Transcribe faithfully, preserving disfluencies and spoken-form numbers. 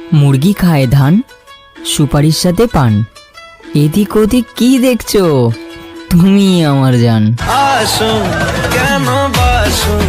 মুরগি খায় ধান, সুপারির সাথে পান। এদিক ওদিক কি দেখছো? তুমি আমার জান। আসুন কেন বাসুন